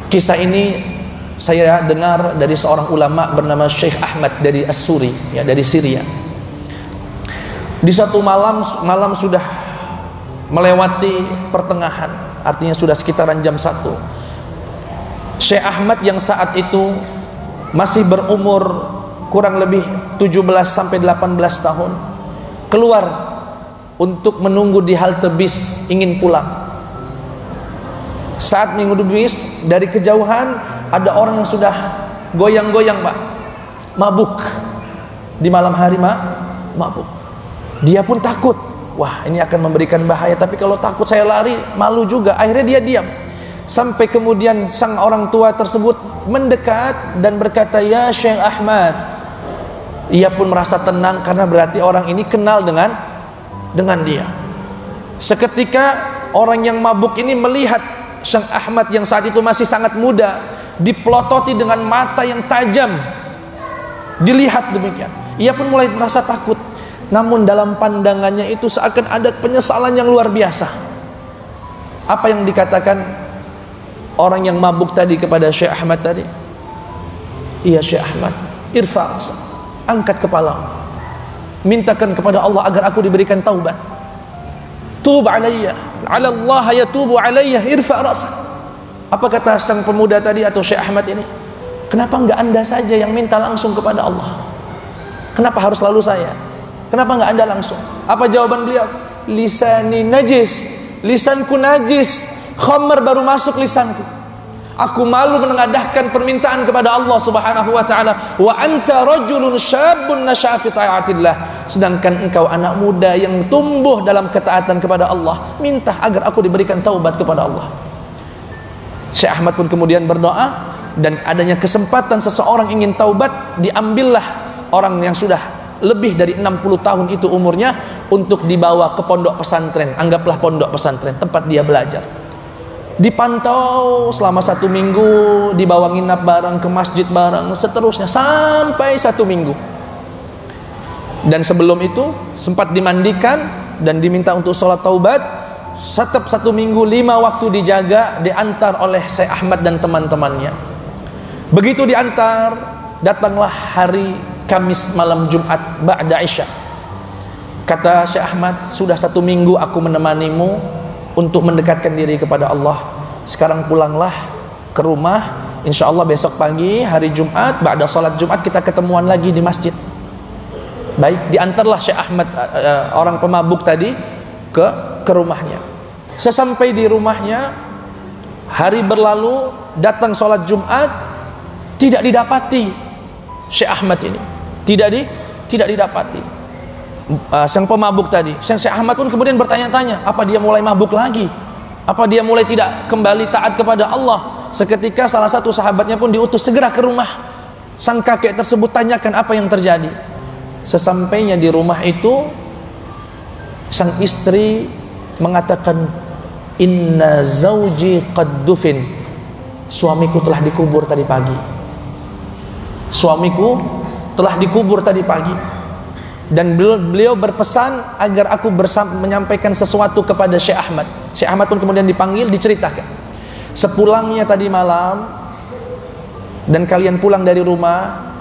Kisah ini saya dengar dari seorang ulama bernama Syekh Ahmad dari As-Suri, ya, dari Syria. Di satu malam sudah melewati pertengahan, artinya sudah sekitaran jam 1. Syekh Ahmad yang saat itu masih berumur kurang lebih 17 sampai 18 tahun keluar untuk menunggu di halte bis, ingin pulang. Saat menunggu bis, dari kejauhan ada orang yang sudah goyang-goyang, Pak, mabuk. Di malam hari mabuk. Dia pun takut, wah ini akan memberikan bahaya, tapi kalau takut saya lari, malu juga. Akhirnya dia diam. Sampai kemudian sang orang tua tersebut mendekat dan berkata, "Ya Syekh Ahmad." Ia pun merasa tenang karena berarti orang ini kenal dengan dia. Seketika orang yang mabuk ini melihat Syekh Ahmad yang saat itu masih sangat muda, dipelototi dengan mata yang tajam, dilihat demikian. Ia pun mulai merasa takut. Namun dalam pandangannya itu seakan ada penyesalan yang luar biasa. Apa yang dikatakan orang yang mabuk tadi kepada Syekh Ahmad tadi? Iya Syekh Ahmad, irfa' ra'sak, angkat kepala, mintakan kepada Allah agar aku diberikan taubat. Tub alayya, ala Allah yatubu alayya, irfa' ra'sak. Apa kata sang pemuda tadi atau Syekh Ahmad ini? Kenapa enggak Anda saja yang minta langsung kepada Allah? Kenapa harus selalu saya? Kenapa enggak Anda langsung? Apa jawaban beliau? Lisani najis, lisanku najis, khamr baru masuk lisanku. Aku malu menengadahkan permintaan kepada Allah Subhanahu wa taala. Wa anta rajulun syabun nasha'a fi ta'atillah. Sedangkan engkau anak muda yang tumbuh dalam ketaatan kepada Allah, minta agar aku diberikan taubat kepada Allah. Syekh Ahmad pun kemudian berdoa, dan adanya kesempatan seseorang ingin taubat, diambillah orang yang sudah lebih dari 60 tahun itu umurnya untuk dibawa ke pondok pesantren. Anggaplah pondok pesantren, tempat dia belajar. Dipantau selama 1 minggu, dibawa nginap bareng, ke masjid bareng, seterusnya sampai 1 minggu. Dan sebelum itu sempat dimandikan dan diminta untuk sholat taubat. Setiap 1 minggu 5 waktu dijaga, diantar oleh Syekh Ahmad dan teman-temannya. Begitu diantar, datanglah hari Kamis malam Jumat ba'da Isya. Kata Syekh Ahmad, sudah 1 minggu aku menemanimu untuk mendekatkan diri kepada Allah. Sekarang pulanglah ke rumah. Insya Allah besok pagi hari Jumat, ba'da salat Jumat kita ketemuan lagi di masjid. Baik, diantarlah Syekh Ahmad orang pemabuk tadi ke rumahnya. Sesampai di rumahnya, hari berlalu, datang salat Jumat, tidak didapati Syekh Ahmad ini. Tidak didapati sang pemabuk tadi. Syekh Ahmad pun kemudian bertanya-tanya, apa dia mulai mabuk lagi? Apa dia mulai tidak kembali taat kepada Allah? Seketika salah satu sahabatnya pun diutus segera ke rumah sang kakek tersebut, tanyakan apa yang terjadi. Sesampainya di rumah itu, sang istri mengatakan, inna zauji qad dufin, suamiku telah dikubur tadi pagi. Suamiku telah dikubur tadi pagi. Dan beliau berpesan agar aku menyampaikan sesuatu kepada Syekh Ahmad. Syekh Ahmad pun kemudian dipanggil, diceritakan. Sepulangnya tadi malam dan kalian pulang dari rumah,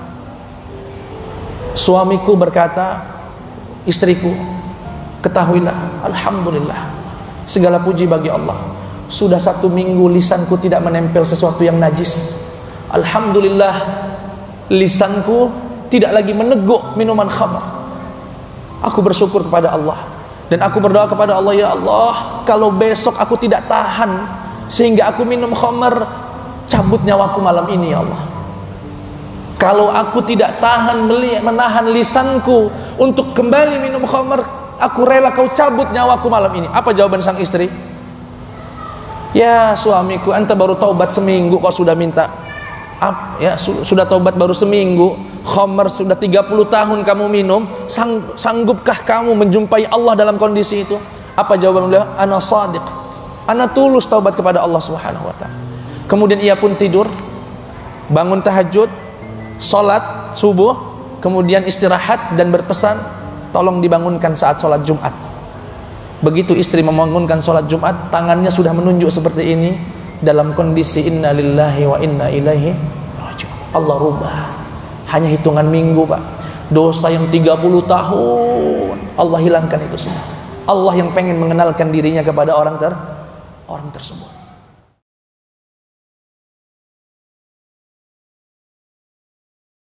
suamiku berkata, istriku, ketahuilah, alhamdulillah, segala puji bagi Allah, sudah 1 minggu lisanku tidak menempel sesuatu yang najis. Alhamdulillah, lisanku tidak lagi meneguk minuman khamr. Aku bersyukur kepada Allah dan aku berdoa kepada Allah, ya Allah, kalau besok aku tidak tahan sehingga aku minum khamr, cabut nyawaku malam ini ya Allah. Kalau aku tidak tahan menahan lisanku untuk kembali minum khamr, aku rela kau cabut nyawaku malam ini. Apa jawaban sang istri? Ya suamiku, ente baru taubat seminggu kau sudah minta. Ya, sudah taubat baru seminggu, khamr sudah 30 tahun kamu minum, sanggupkah kamu menjumpai Allah dalam kondisi itu? Apa jawaban beliau? Ana shadiq, ana tulus taubat kepada Allah Subhanahu wa ta'ala. Kemudian ia pun tidur, bangun tahajud, sholat subuh, kemudian istirahat dan berpesan, tolong dibangunkan saat sholat Jumat. Begitu istri membangunkan sholat Jumat, tangannya sudah menunjuk seperti ini, dalam kondisi inna lillahi wa inna ilaihi raji'un. Allah rubah. Hanya hitungan minggu, Pak. Dosa yang 30 tahun Allah hilangkan itu semua. Allah yang pengen mengenalkan dirinya kepada orang tersebut.